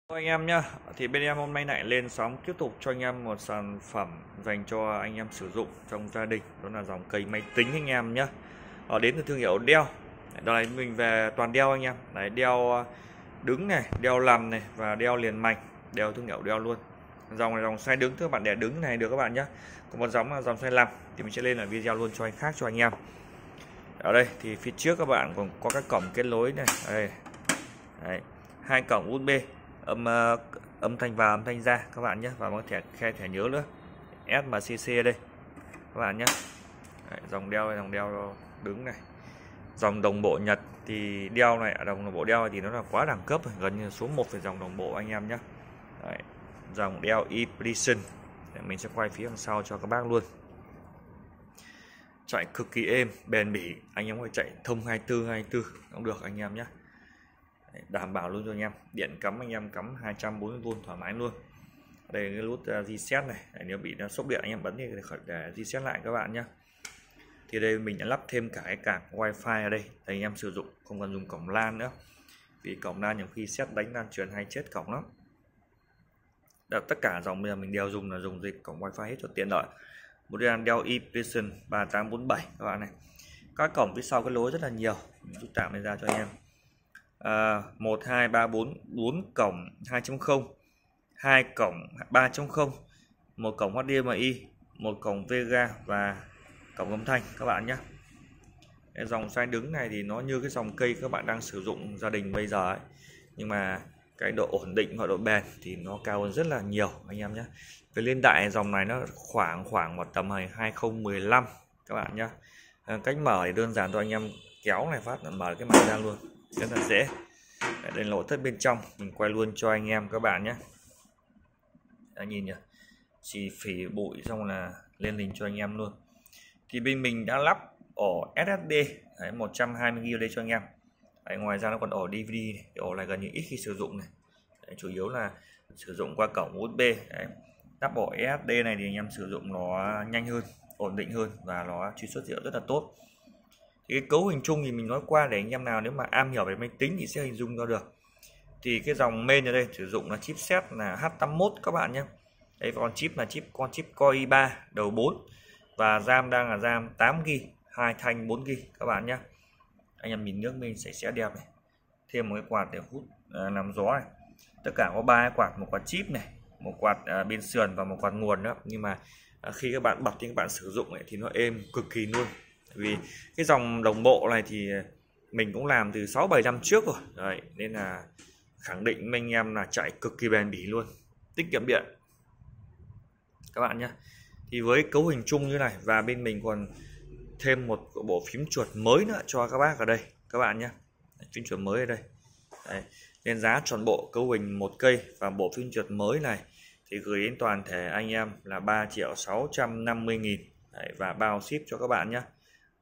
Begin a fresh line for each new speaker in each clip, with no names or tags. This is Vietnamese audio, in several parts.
Anh em nhá, thì bên em hôm nay lại lên sóng tiếp tục cho anh em một sản phẩm dành cho anh em sử dụng trong gia đình, đó là dòng cây máy tính anh em nhá. Đến từ thương hiệu Dell. Đó là mình về toàn Dell anh em. Đấy, Dell đứng này, Dell nằm này và Dell liền mạch, đều thương hiệu Dell luôn. Dòng này dòng xoay đứng, các bạn để đứng này được các bạn nhá. Còn một dòng là dòng xoay nằm thì mình sẽ lên là video luôn cho anh khác cho anh em. Ở đây thì phía trước các bạn còn có các cổng kết nối này, đây. Đấy, hai cổng USB âm thanh vào âm thanh ra các bạn nhé, và có thẻ nhớ nữa SMCC đây các bạn nhé. Đấy, dòng đeo này, dòng đeo đứng này, dòng đồng bộ Nhật thì đeo này, ở đồng bộ đeo này thì nó là quá đẳng cấp rồi, gần như số 1 về dòng đồng bộ anh em nhé. Đấy, dòng đeo ePrecision mình sẽ quay phía đằng sau cho các bác luôn. Chạy cực kỳ êm bền bỉ, anh em có thể chạy thông 24 cũng được anh em nhé. Đảm bảo luôn cho anh em. Điện cắm anh em cắm 240V thoải mái luôn. Đây cái nút reset này, nếu bị nó sốc điện anh em bấm thì để reset lại các bạn nhé. Thì đây mình đã lắp thêm cả cái card wifi ở đây để anh em sử dụng, không cần dùng cổng LAN nữa, vì cổng LAN nhiều khi xét đánh lan truyền hay chết cổng lắm. Tất cả dòng bây giờ mình đều dùng là dùng dịch cổng wifi hết cho tiện lợi. Một Dell ePrecision 3847 các bạn này. Các cổng phía sau cái lối rất là nhiều, mình rút tạm này ra cho anh em. 1 2 3 4 cổng 2.0, 2 cổng 3.0, một cổng HDMI, một cổng Vega và cổng âm thanh các bạn nhé. Cái dòng xoay đứng này thì nó như cái dòng cây các bạn đang sử dụng gia đình bây giờ ấy, nhưng mà cái độ ổn định và độ bền thì nó cao hơn rất là nhiều anh em nhé. Cái niên đại dòng này nó khoảng một tầm 2015 các bạn nhé. Cách mở thì đơn giản thôi, anh em kéo này phát là mở cái mặt ra luôn, rất là dễ. Đây là nội thất bên trong, mình quay luôn cho anh em các bạn nhé. Đã nhìn nhỉ, chỉ phỉ bụi xong là lên hình cho anh em luôn. Thì bên mình đã lắp ổ SSD 120GB đây cho anh em. Đấy, ngoài ra nó còn ổ DVD này. Cái ổ này gần như ít khi sử dụng này. Đấy, chủ yếu là sử dụng qua cổng USB. Đấy, lắp ổ SSD này thì anh em sử dụng nó nhanh hơn, ổn định hơn và nó truy xuất dữ liệu rất là tốt. Thì cái cấu hình chung thì mình nói qua để anh em nào nếu mà am hiểu về máy tính thì sẽ hình dung ra được. Thì cái dòng main ở đây sử dụng là chipset là H81 các bạn nhé. Đây, con chip Core i3 đầu 4 và RAM đang là RAM 8GB, hai thanh 4GB các bạn nhé. Anh em nhìn nước mình sẽ đẹp này. Thêm một cái quạt để hút làm gió này. Tất cả có 3 cái quạt, một quạt chip này, một quạt bên sườn và một quạt nguồn nữa. Nhưng mà khi các bạn bật thì các bạn sử dụng thì nó êm cực kỳ luôn. Vì cái dòng đồng bộ này thì mình cũng làm từ 6-7 năm trước rồi. Đấy, nên là khẳng định với anh em là chạy cực kỳ bền bỉ luôn, tiết kiệm điện các bạn nhé. Thì với cấu hình chung như này và bên mình còn thêm một bộ phím chuột mới nữa cho các bác ở đây các bạn nhé. Phím chuột mới ở đây. Đấy, nên giá tròn bộ cấu hình 1 cây và bộ phím chuột mới này thì gửi đến toàn thể anh em là 3.650.000 và bao ship cho các bạn nhé.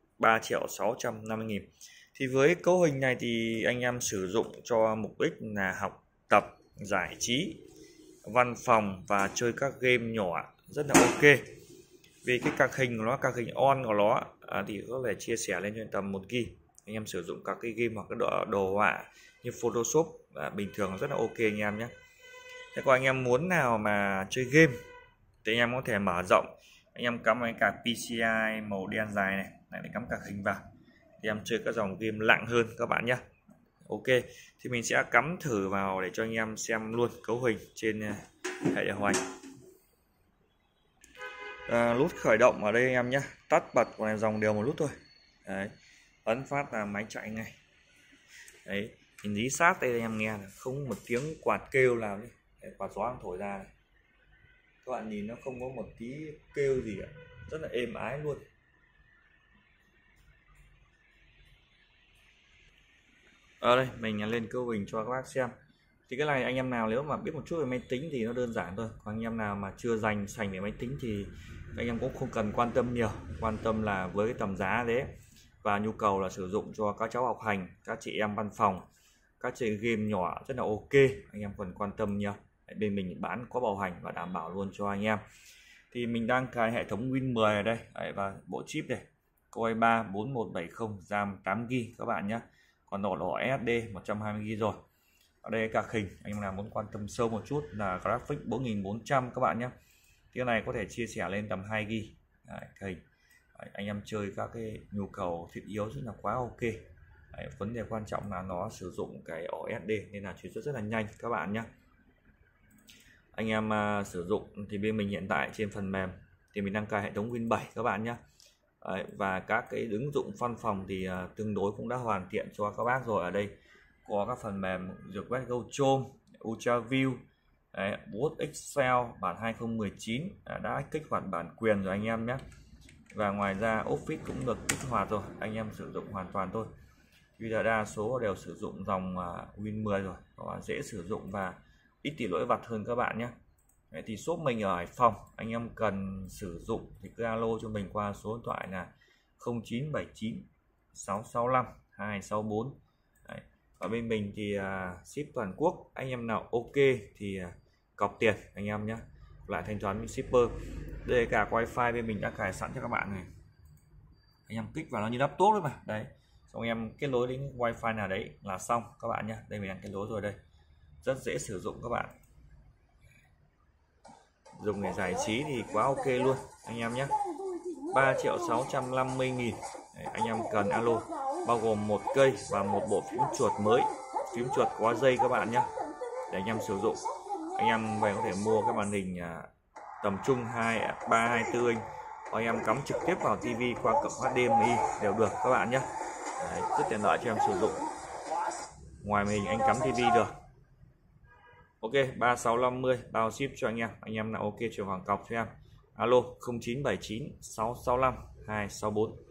3.650.000. Thì với cấu hình này thì anh em sử dụng cho mục đích là học tập, giải trí, văn phòng và chơi các game nhỏ rất là ok. Vì cái các hình của nó, các hình on của nó thì có thể chia sẻ lên trên tầm 1GB. Anh em sử dụng các cái game hoặc cái đồ họa như Photoshop bình thường rất là ok anh em nhé. Thế còn anh em muốn nào mà chơi game thì anh em có thể mở rộng, anh em cắm cái card PCI màu đen dài này để cắm các hình vào thì em chơi các dòng game nặng hơn các bạn nhé. Ok, thì mình sẽ cắm thử vào để cho anh em xem luôn cấu hình trên hệ điều hành. Nút khởi động ở đây anh em nhé, tắt bật của này dòng đều một nút thôi. Đấy, ấn phát là máy chạy ngay. Đấy, nhìn dí sát đây anh em nghe là không một tiếng quạt kêu nào nhé. Đấy, quạt gió thổi ra này. Các bạn nhìn nó không có một tí kêu gì cả, rất là êm ái luôn. Ở đây mình lên cấu hình cho các bác xem. Thì cái này anh em nào nếu mà biết một chút về máy tính thì nó đơn giản thôi. Còn anh em nào mà chưa dành sành về máy tính thì anh em cũng không cần quan tâm nhiều. Quan tâm là với cái tầm giá đấy và nhu cầu là sử dụng cho các cháu học hành, các chị em văn phòng, các chơi game nhỏ rất là ok. Anh em cần quan tâm nhiều. Bên mình bán có bảo hành và đảm bảo luôn cho anh em. Thì mình đang cài hệ thống Win 10 ở đây. Đấy, và bộ chip này Core i3 4170 RAM 8GB các bạn nhé. Còn độ SSD 120GB rồi. Ở đây cả hình, anh em nào muốn quan tâm sâu một chút là graphic 4400 các bạn nhé. Cái này có thể chia sẻ lên tầm 2 GB. Hình anh em chơi các cái nhu cầu thiết yếu rất là quá ok. Đấy, vấn đề quan trọng là nó sử dụng cái ổ SD nên là chuyển xuất rất là nhanh các bạn nhé. Anh em sử dụng thì bên mình hiện tại trên phần mềm thì mình đang cài hệ thống Win 7 các bạn nhé. Đấy, và các cái ứng dụng văn phòng thì tương đối cũng đã hoàn thiện cho các bác rồi. Ở đây có các phần mềm Request Go Chrome, UltraView, Word, Excel bản 2019 đã kích hoạt bản quyền rồi anh em nhé. Và ngoài ra Office cũng được kích hoạt rồi, anh em sử dụng hoàn toàn thôi. Bây giờ đa số đều sử dụng dòng Win 10 rồi, dễ sử dụng và ít tỷ lỗi vặt hơn các bạn nhé. Đấy, thì shop mình ở Hải Phòng, anh em cần sử dụng thì cứ alo cho mình qua số điện thoại là 0979 665 264. Đấy. Ở bên mình thì ship toàn quốc, anh em nào ok thì cọc tiền anh em nhé, lại thanh toán với shipper. Đây cả wifi bên mình đã cài sẵn cho các bạn này, anh em kích vào nó như laptop đấy mà. Đấy, xong em kết nối đến wifi nào đấy là xong các bạn nhé. Đây mình đang kết nối rồi đây, rất dễ sử dụng các bạn, dùng để giải trí thì quá ok luôn anh em nhé. 3.650.000. Anh em cần alo, bao gồm một cây và một bộ phím chuột mới, phím chuột có dây các bạn nhé, để anh em sử dụng. Anh em về có thể mua cái màn hình tầm trung 324 inch, anh em cắm trực tiếp vào tivi qua cổng HDMI đều được các bạn nhé. Đấy, rất tiện lợi cho em sử dụng, ngoài màn hình anh cắm tivi được. Ok, 3650 bao ship cho anh em nào ok chuyển khoản cọc cho em. Alo 0979 665 264.